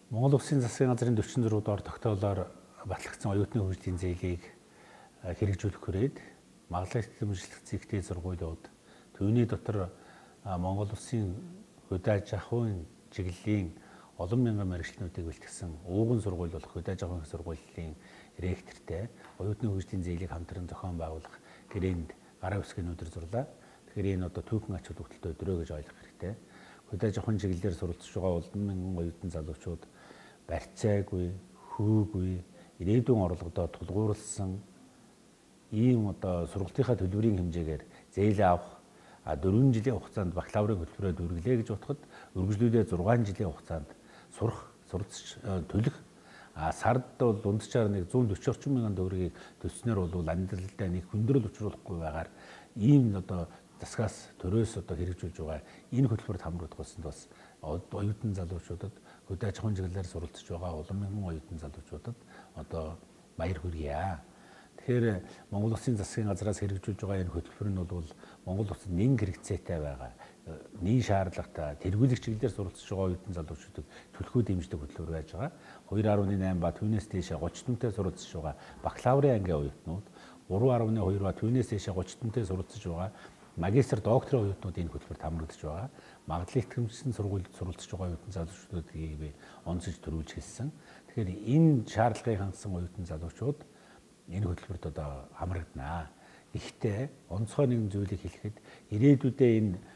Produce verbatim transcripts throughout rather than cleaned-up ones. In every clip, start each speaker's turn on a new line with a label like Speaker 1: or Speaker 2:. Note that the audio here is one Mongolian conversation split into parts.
Speaker 1: Монгол Улсын засгийн газрын дөрвөн зураг доор тогтоолоор батлагдсан оюутны хөгжлийн зээлийг хэрэгжүүлэх хүрээд магадлал эзэмшлэх зэгтэй сургуулиуд түүний дотор Монгол Улсын хөдөө аж ахуйн чиглэлийн олон мянган мэргэжлүүдийг бэлтгэсэн ууган сургууль болох хөдөө аж ахуйн сургуулийн ректортэй оюутны хөгжлийн зээлийг хамтран зохион байгуулах гэрээнд гараа үсгийн өдөр зурлаа. Тэгэхээр энэ одоо түүхэн ач холбогдолтой өдрөө гэж ойлгох хэрэгтэй. Хөдөө аж ахуйн чиглэлээр суралцж байгаа олон мянган оюутан залуучууд барьцаагүй, хөөгүй, ирээдүйн орлогодоо тулгуурласан ийм одоо сургалтынхаа төлбөрийн хэмжээгээр зээл авах дөрвөн жилийн хугацаанд бакалаврын хөтөлбөрөөр дүрглээ гэж бодоход үргэлжлүүлээ зургаан жилийн хугацаанд сурах, суралцж төлөх сард бол дунджаар нэг зуун дөрвөн орчим мянган төгрөгийг төсснөр бол амьдралдаа нэг хүндрэл учруулахгүй байгаар ийм одоо засгаас төрөөс одоо хэрэгжүүлж байгаа энэ хөтөлбөрт хамрагдах болсон бас оюутан залуучуудад хөдөө аж ахуйн чиглэлээр суралцж байгаа олон мянган оюутан залуучуудад одоо баяр хүргье. Тэгэхээр Монгол Улсын засгийн газраас хэрэгжүүлж байгаа энэ хөтөлбөр нь бол Монгол Улсад нэн хэрэгцээтэй байгаа, нэн шаардлагатай тэргүүлэх чиглэлээр суралцж байгаа оюутан залуучуудыг төлхөө дэмждэг хөтөлбөр байж байгаа. хоёр гаруй найман ба түүнээс дээшээ гуч дүнтэй суралцж байгаа бакалаврын ангийн оюутнууд, гурван гаруй хоёр ба түүнээс дээшээ гуч дүнтэй суралцж байгаа магистр, докторийн оюутнууд энэ хөтөлбөрт хамрагдаж байгаа. Магадлал итгэмжсэн сургуульд суралцж байгаа оюутан залуучуудыг би онцолж төрүүлж хэлсэн. Тэгэхээр энэ шаардлагыг хангасан оюутан залуучууд энэ хөтөлбөрт одоо хамрагдана. Гэхдээ онцгой нэгэн зүйлийг хэлэхэд ирээдүйдээ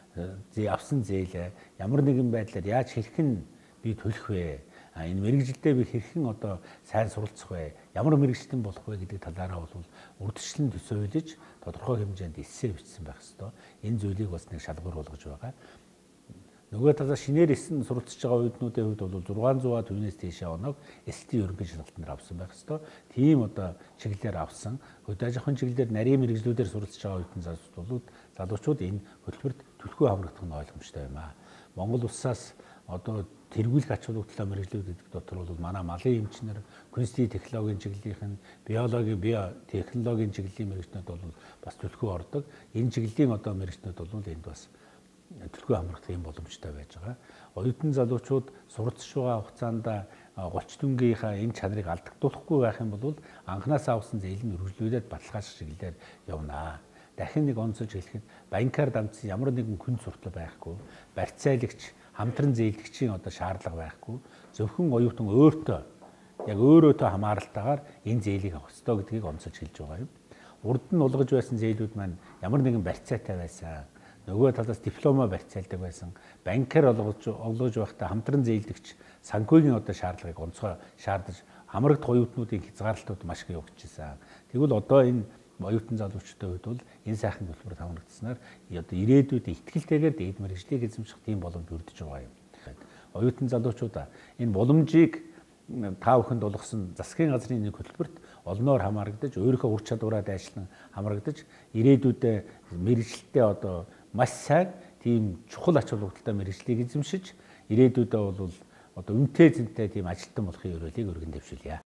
Speaker 1: энэ авсан зээлээ ямар нэгэн байдлаар яаж хэрхэн би төлөх вэ? Энэ мэрэгжилдээ би хэрхэн одоо сайн суралцах вэ? Ямар мэрэгчлэн болох вэ гэдэг талаараа бол урьдчилан төсөөлж тодорхой хэмжээнд эссе бичсэн байх ёстой. Энэ зүйлийг бас нэг шалгуур болгож байгаа. Нөгөө талаас шинээр эссэн суралцж байгаа оюутнуудын хувьд бол зургаан зуун түүнээс дээшээ оног эс тэ ерөнхий шалгалтанд авсан байх ёстой. Тийм одоо чиглэлээр авсан хөдөө аж ахуйн чиглэлээр нарийн мэрэгжлүүдээр суралцж байгаа оюутан залуучууд залуучууд энэ хөтөлбөрт төлхөө хамрагдах нь ойлгомжтой юм аа. Монгол улсаас одоо тэргүүлэх ач холбогдолтой мэрэгжлүүд гэдэг дотор бол манай малын эмчнэр, күнсний технологийн чиглэлийнхэн, биологийн, биотехнологийн чиглэлийн мэрэгчнүүд бол бас төлхөө ордог. Энэ чиглэлийн одоо мэрэгчнүүд бол энд бас төлхөө хамрагдах юм боломжтой байж байгаа. Оюутан залуучууд суралцж байгаа хугацаанд голч дүнгийнхаа энэ чанарыг алдагдуулахгүй байх юм бол анханасаа авсан зээл нь үргэлжлүүлээд баталгаажих чиглэлээр явнаа. Дахин нэг онцолж хэлэхэд банкар дамжсан ямар нэгэн хүн суртал байхгүй, барьцаалагч, хамтран зээлгчийн одоо шаардлага байхгүй, зөвхөн оюутан өөртөө яг өөрөөтөө хамааралтайгаар энэ зээлийг авах ёстой гэдгийг онцолж хэлж байгаа юм. Урд нь улгаж байсан зээлүүд маань ямар нэгэн барьцаатай байсан, нөгөө талаас диплома барьцаалдаг байсан, банкар олгож олгож байхдаа хамтран зээлдэгч санхүүгийн одоо шаардлагыг онцгой шаардаж хамрагдах оюутнуудын хязгаарлалтууд маш их явагдчихсан. Тэгвэл одоо энэ оюутан залуучуудын хувьд бол энэ сайхан төлбөрт хамрагдсанаар одоо ирээдүйд итгэлтэйгээр дээд мэргэжлийг эзэмших тийм боломж бүрдэж байгаа юм. Оюутан залуучуудаа энэ боломжийг та бүхэнд олгосон засгийн газрын нэг хөтөлбөрт олноор хамрагдаж, өөрийнхөө ур чадвараа дайшлан хамрагдаж, ирээдүйдээ мэргэжилтээ одоо маш сайн тийм чухал ач холбогдолтой мэргэжлийг эзэмшиж, ирээдүйдээ бол одоо үнэтэй зэнтэй тийм ажилтан болохын өрөөлийг өргөн дэвшүүлье.